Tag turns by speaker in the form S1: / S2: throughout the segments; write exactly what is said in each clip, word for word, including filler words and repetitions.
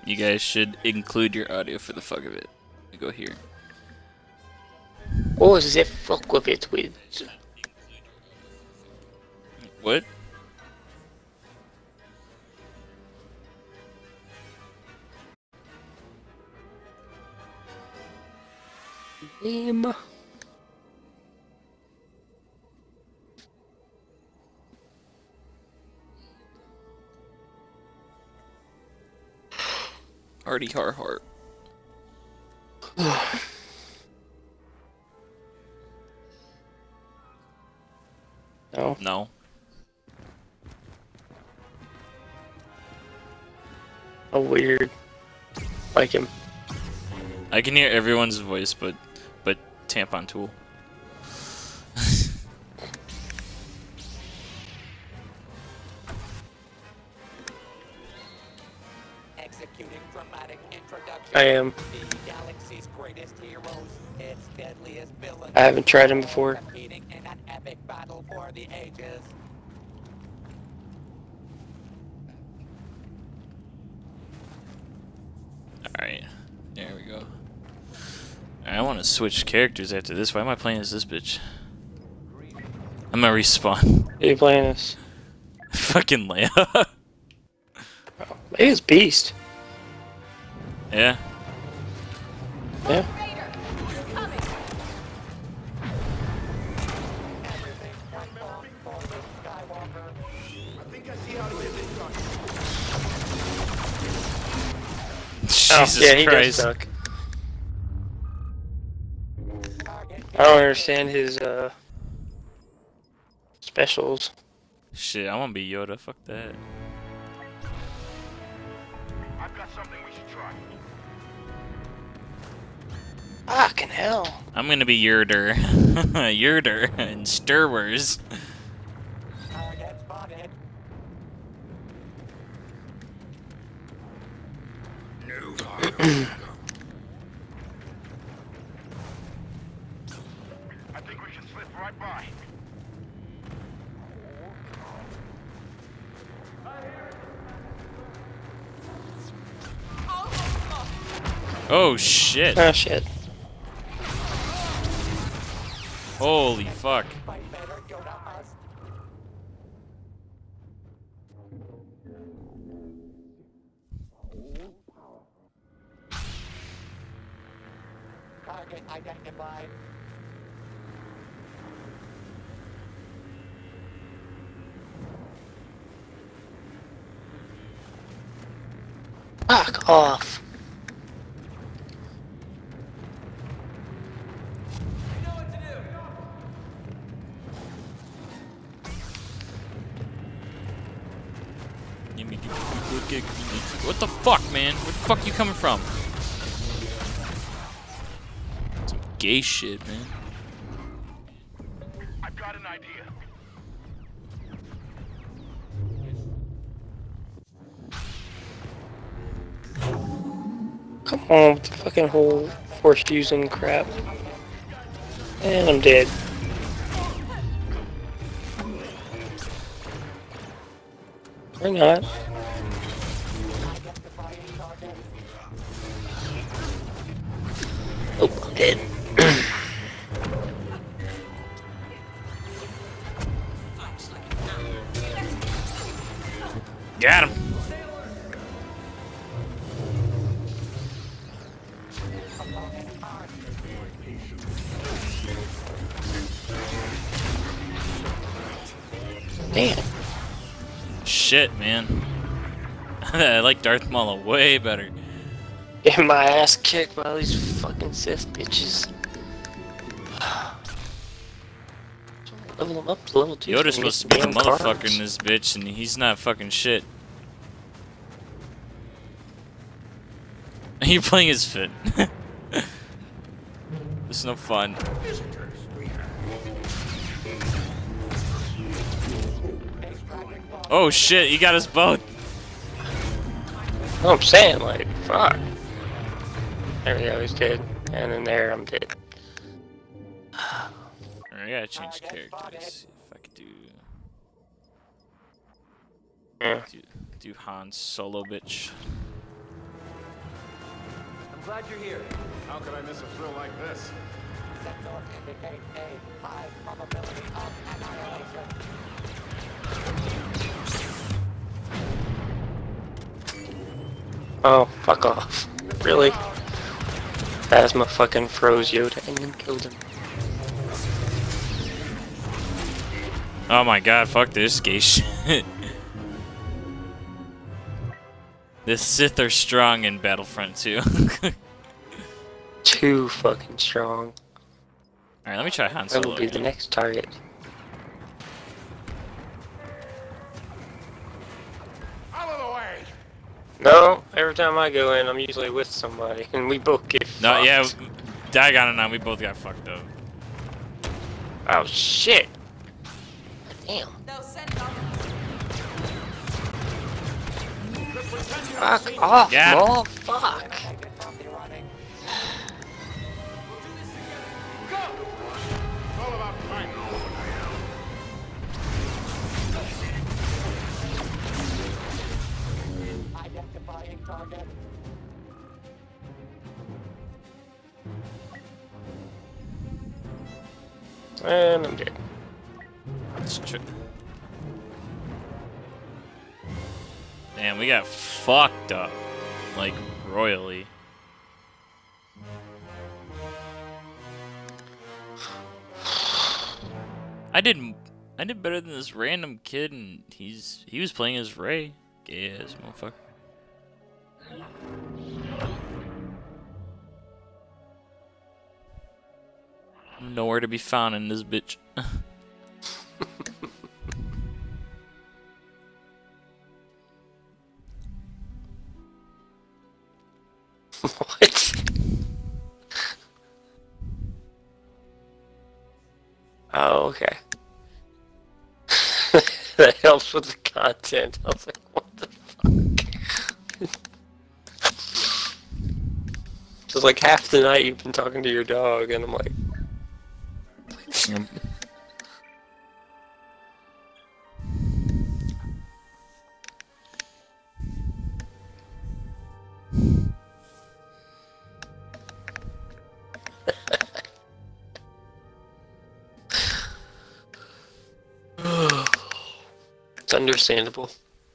S1: You guys should include your audio for the fuck of it. You go here.
S2: What was it? Fuck with it with.
S1: What?
S2: Name.
S1: Hardy Har Heart.
S2: No.
S1: No.
S2: Oh, weird. Like him.
S1: I can hear everyone's voice, but but tampon tool.
S3: Executing dramatic introduction.
S2: I am.
S3: The galaxy's greatest heroes, its deadliest villains.
S2: I haven't tried him before.
S3: Competing in an epic battle for the ages.
S1: Alright. There we go. I want to switch characters after this. Why am I playing as this bitch? I'm gonna respawn.
S2: Who are you playing this?
S1: Fucking Leia.
S2: Oh, Leia's beast.
S1: Yeah.
S2: Yeah.
S1: Jesus
S2: oh, yeah, he
S1: Christ.
S2: does suck. I don't understand his uh specials.
S1: Shit, I want to be Yoda. Fuck that.
S4: I've got something we should try.
S2: Fucking hell.
S1: I'm gonna be Yurder. Yurder in Star Wars.
S3: Target spotted.
S4: I think we can slip right by.
S1: Oh shit.
S2: Oh shit.
S1: Holy fuck.
S3: Fight better, Yoda must. Target identified.
S2: Fuck off.
S1: What the fuck, man? Where the fuck you coming from? Some gay shit, man.
S4: I've got an idea.
S2: Come on with the fucking whole force using crap. And I'm dead. Or not. Oh, I'm dead.
S1: Got him.
S2: Damn.
S1: Shit, man. I like Darth Maul way better.
S2: Getting my ass kicked by all these fucking Sith bitches. Level him up to level two.
S1: Yoda's
S2: so he
S1: supposed to
S2: gets
S1: be the
S2: damn
S1: motherfucker
S2: cards.
S1: in this bitch, and he's not fucking shit. You're playing his fit. It's no fun. Oh shit, you got us both.
S2: Oh, I'm saying, like, fuck. There we go, he's dead. And then there, I'm dead.
S1: Alright, I gotta change characters. See if I could do,
S2: Yeah.
S1: do do Han Solo, bitch.
S5: glad you're here.
S4: How could I miss a thrill like this?
S3: Sensors indicate a high probability of annihilation.
S2: Oh, fuck off. Really? Phasma fucking froze Yoda and then killed him.
S1: Oh my god, fuck this gay shit. The Sith are strong in Battlefront two.
S2: Too fucking strong.
S1: Alright, let me try Han
S2: That
S1: Solo.
S2: will be the next target.
S4: Out of the way!
S2: No, every time I go in, I'm usually with somebody, and we both get
S1: No,
S2: fucked.
S1: yeah, Dagon and I, we both got fucked up.
S2: Oh shit! Damn.
S6: They'll send them.
S2: Fuck off,
S1: Yeah.
S2: Maul. Fuck.
S3: I did not be running.
S4: It's all about timing.
S3: Identifying target.
S2: And I'm dead.
S1: It's true. Damn, we got fucked up. Like, royally. I did I did better than this random kid, and he's he was playing as Ray. Gay ass motherfucker. Nowhere to be found in this bitch.
S2: What? Oh, okay. That helps with the content. I was like, what the fuck? Just like half the night you've been talking to your dog, and I'm like, it's understandable.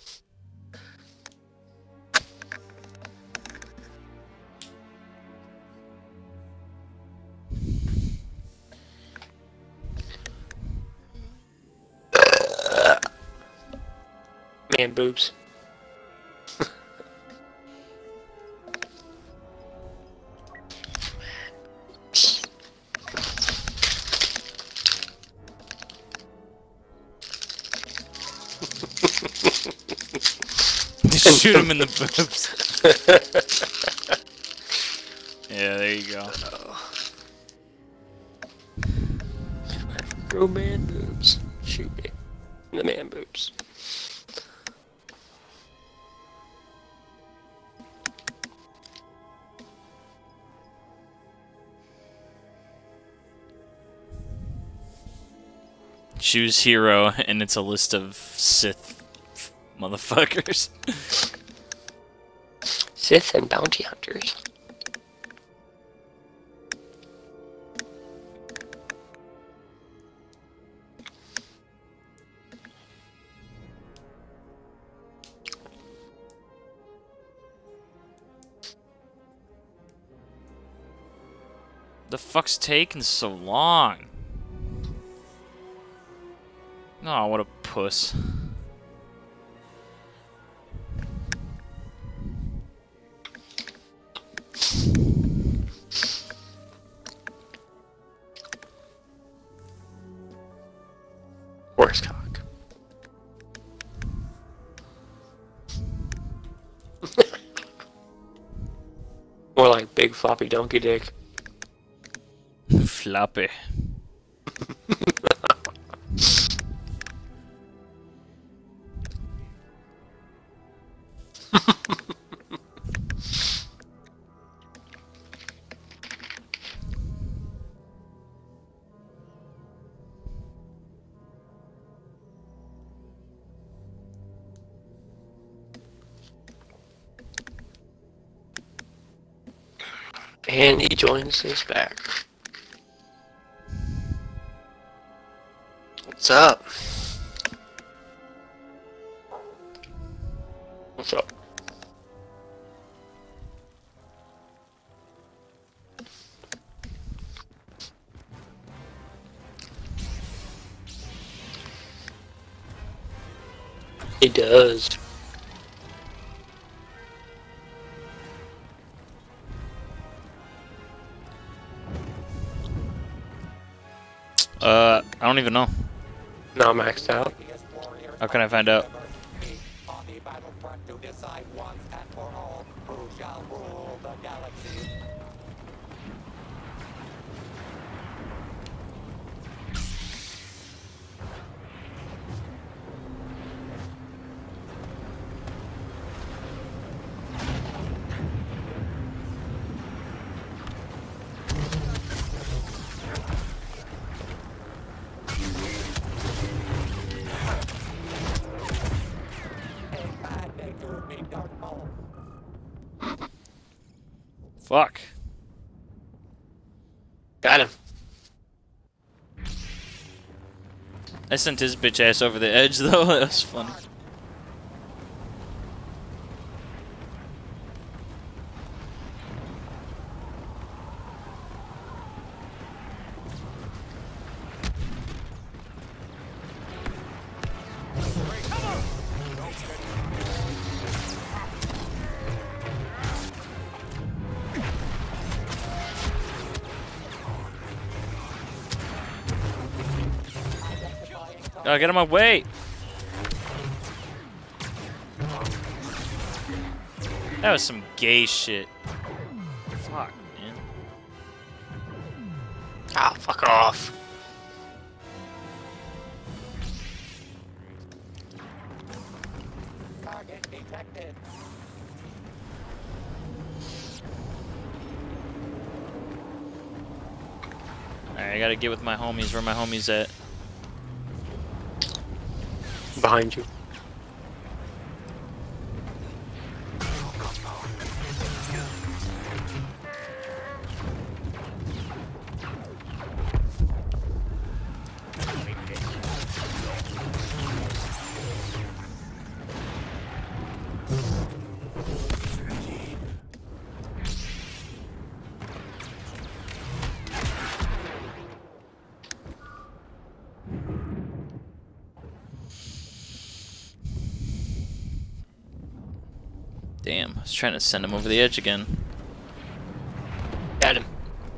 S2: Man boobs.
S1: Just shoot him in the boobs. Yeah, there you go.
S2: Grow man boobs. Shoot me. The man boobs.
S1: Choose hero, and it's a list of Sith motherfuckers.
S2: Sith and bounty hunters.
S1: The fuck's taking so long? Oh, what a puss.
S2: Horse cock. More like big floppy donkey dick.
S1: Floppy.
S2: And he joins us back. What's up? What's up? He does.
S1: Uh, I don't even know.
S2: Not maxed out.
S1: How can I find out?
S3: On the battlefront to decide once and for all who shall rule the galaxy. A bad day to be Darth Maul.
S1: Fuck.
S2: Got him.
S1: I sent his bitch ass over the edge though. That was funny. Oh, get out of my way! That was some gay shit. Fuck, man.
S2: Ah, fuck off.
S3: Target detected.
S1: Alright, I gotta get with my homies. Where my homies at?
S2: Behind you.
S1: Damn, I was trying to send him over the edge again.
S2: Got him.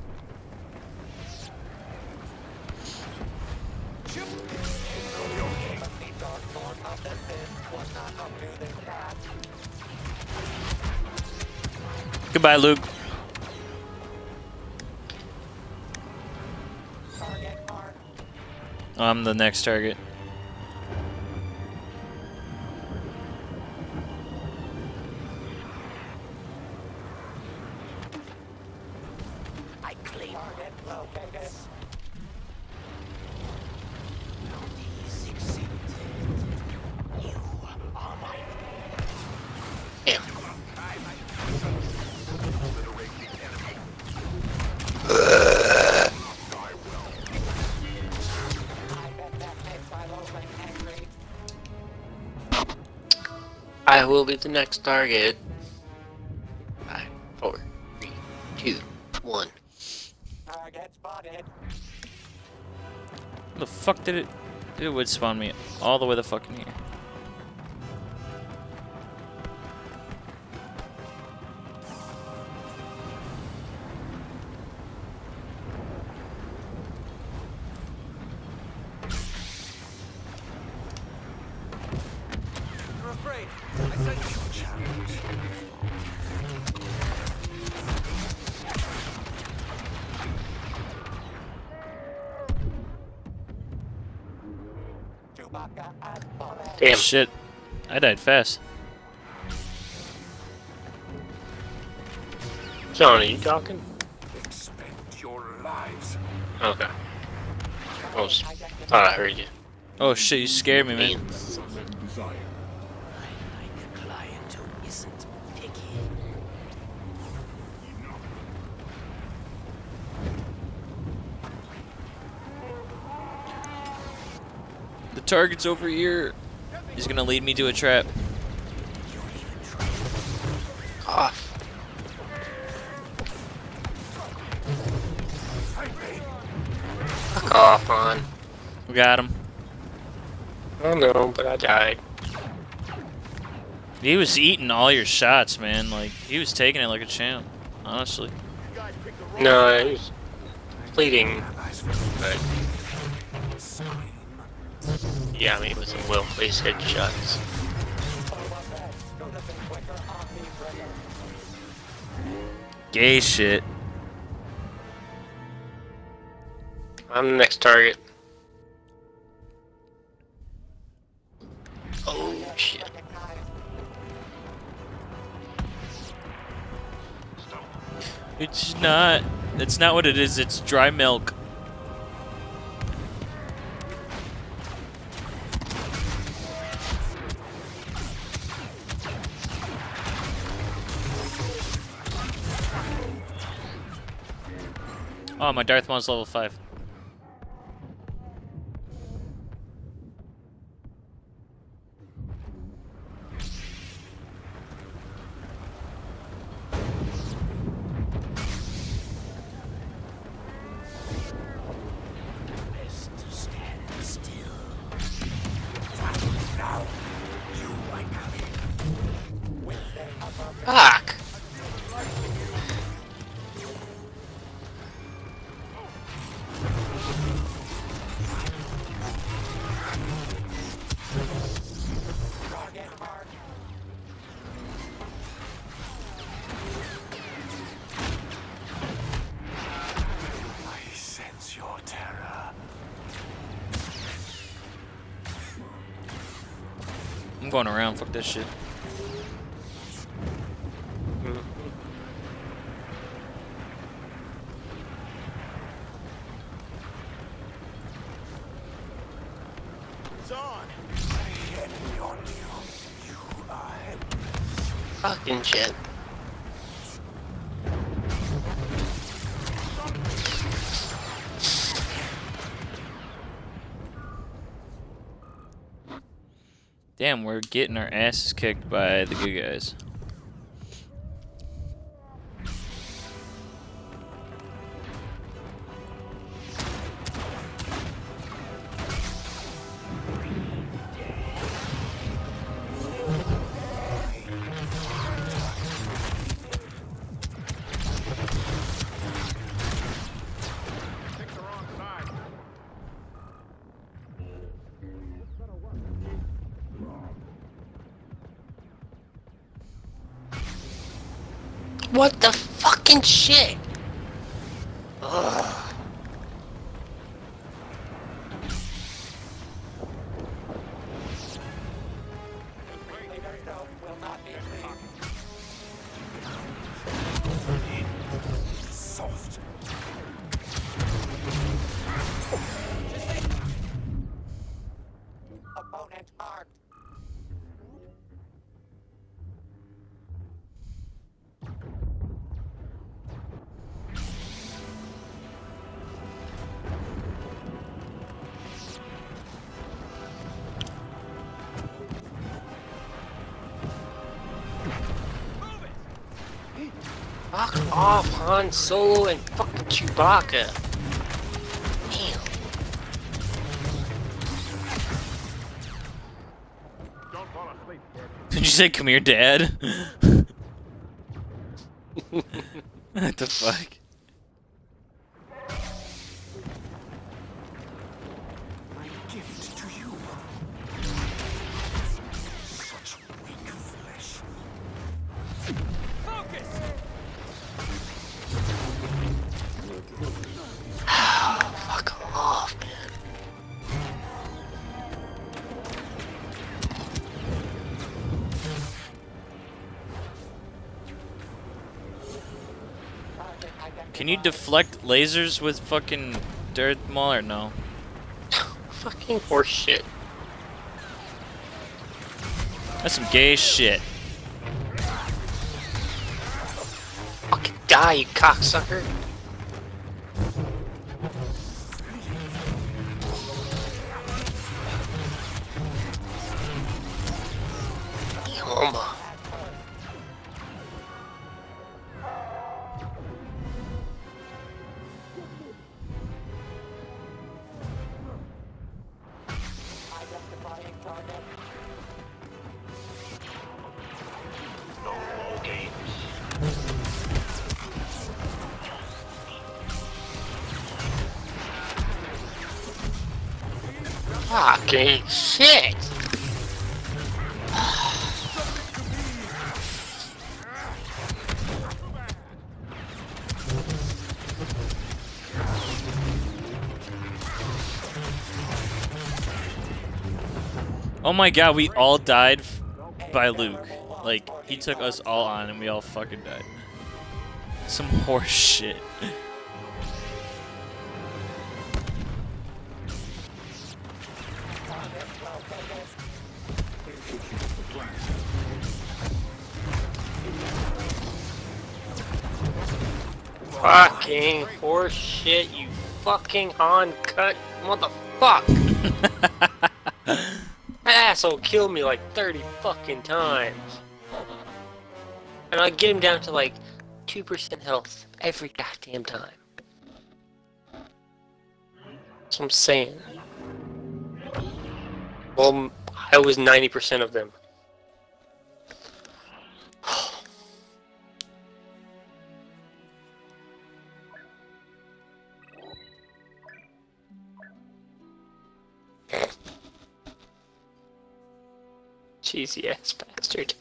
S1: Goodbye, Luke. Oh, I'm the next target.
S3: I clean target located.
S2: Damn. I will be the next target. Five, four, three, two, one.
S3: Target spotted.
S1: The fuck did it? It would spawn me all the way the fucking here.
S3: You're afraid. I said Chewbacca and Boba.
S2: Damn.
S1: Shit, I died fast.
S2: John, are you talking?
S4: Expend your lives.
S2: Okay. I was, thought I heard you.
S1: Oh shit, you scared me, man.
S4: Desire.
S3: Client who isn't picky.
S1: The target's over here. He's gonna lead me to a trap.
S2: Off. Fuck off, on.
S1: We got him.
S2: I know, but I died.
S1: He was eating all your shots, man. Like, he was taking it like a champ, honestly.
S2: No, he was bleeding, but yeah, I mean, with some well-placed headshots.
S1: Gay shit.
S2: I'm the next target. Oh shit.
S1: It's not. It's not what it is. It's dry milk. Oh, my Darth Maul's level five.
S2: Fuck!
S4: I sense your terror.
S1: I'm going around. Fuck this shit.
S2: Fucking shit.
S1: Damn, we're getting our asses kicked by the good guys.
S2: What the fucking shit? Ugh.
S4: Soft.
S3: Opponent marked.
S2: Fuck off, Han Solo and fucking Chewbacca. Damn.
S1: Did you say, "Come here, Dad"? What the fuck?
S4: My gift to you. Such weak flesh.
S2: Fuck off, man.
S1: Can you deflect lasers with fucking Darth Maul or no?
S2: Fucking horse shit.
S1: That's some gay shit.
S2: Fucking die, you cocksucker. Oma.
S3: Identifying target.
S2: No more games. Fucking shit!
S1: Oh my god, we all died f by Luke. Like, he took us all on and we all fucking died. Some horse shit.
S2: Fucking horse shit, you fucking uncut motherfucker! That asshole killed me like thirty fucking times. And I get him down to like two percent health every goddamn time. That's what I'm saying. Well, I was ninety percent of them. Cheesy ass bastard.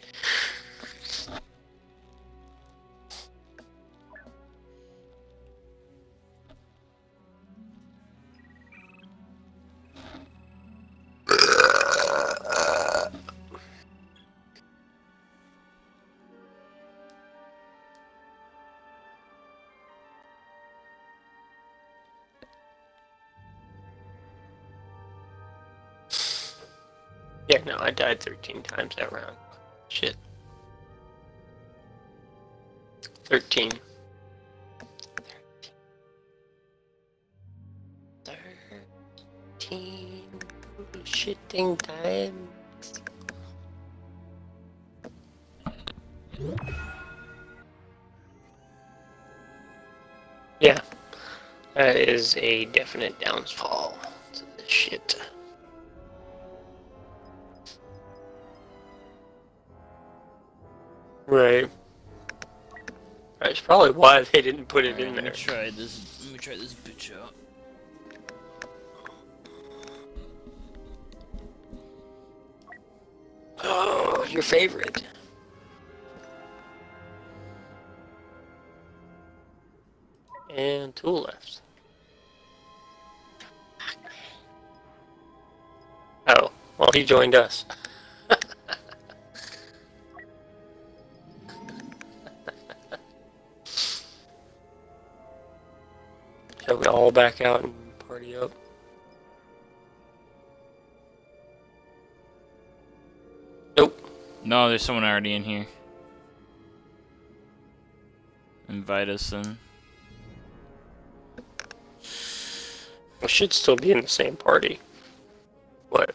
S2: Yeah, no, I died thirteen times that round. Shit. thirteen. thirteen shitting times. Yeah, that is a definite downfall to this shit. Right. That's probably why they didn't put it
S1: Right,
S2: in
S1: let
S2: there.
S1: me try this. Let me try this bitch out.
S2: Oh, your favorite. And two left. Oh, well, he joined us. Shall we all back out and party up? Nope.
S1: No, there's someone already in here. Invite us in.
S2: We should still be in the same party. What?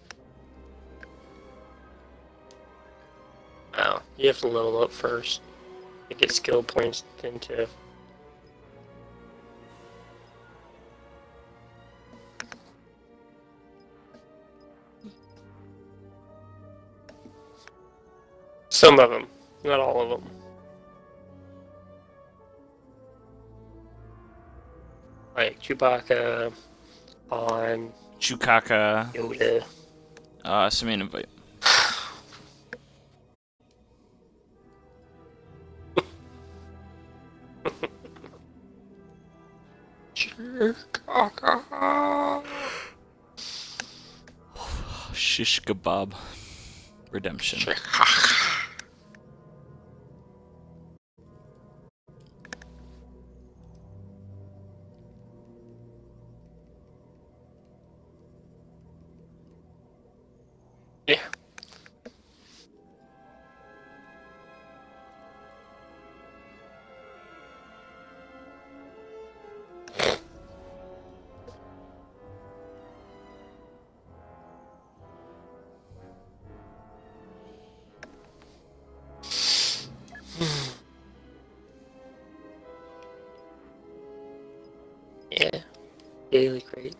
S2: Oh, you have to level up first to get skill points into. Some of them, not all of them. Like Chewbacca, Han,
S1: Chukaka.
S2: Yoda.
S1: Uh, send me an invite.
S2: Chewbacca.
S1: Shish kebab. Redemption.
S2: Yeah. Daily crate.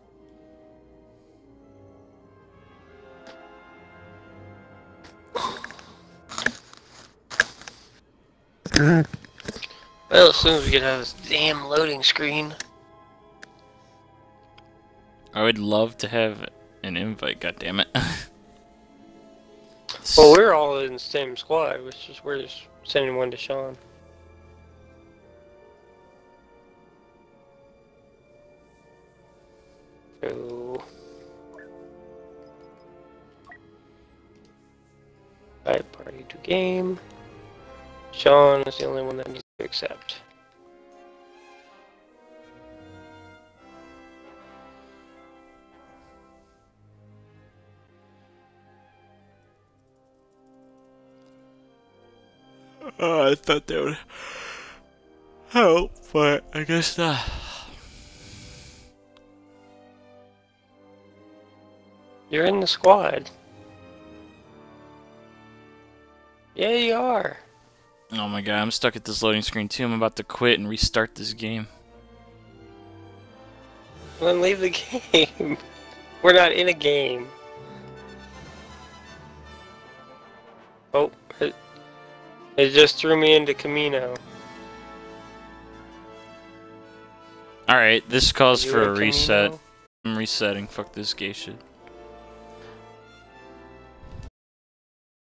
S2: Well, as soon as we get out of this damn loading screen.
S1: I would love to have an invite, goddammit.
S2: Well, we're all in the same squad, which is we're just sending one to Sean. So, right, party to game. Sean is the only one that needs to accept.
S1: Oh, I thought that would help, but I guess not.
S2: You're in the squad. Yeah, you are.
S1: Oh my god, I'm stuck at this loading screen too. I'm about to quit and restart this game.
S2: Well, then leave the game. We're not in a game. Oh, it, it just threw me into Camino.
S1: Alright, this calls
S2: You
S1: for
S2: in
S1: a reset.
S2: Camino?
S1: I'm resetting. Fuck this gay shit.